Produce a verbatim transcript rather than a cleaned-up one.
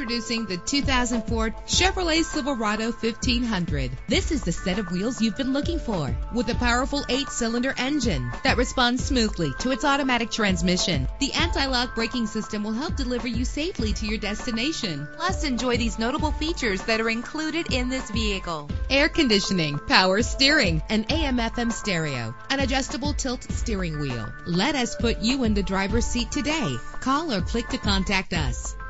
Introducing the two thousand four Chevrolet Silverado fifteen hundred. This is the set of wheels you've been looking for, with a powerful eight-cylinder engine that responds smoothly to its automatic transmission. The anti-lock braking system will help deliver you safely to your destination. Plus, enjoy these notable features that are included in this vehicle: air conditioning, power steering, an A M F M stereo, an adjustable tilt steering wheel. Let us put you in the driver's seat today. Call or click to contact us.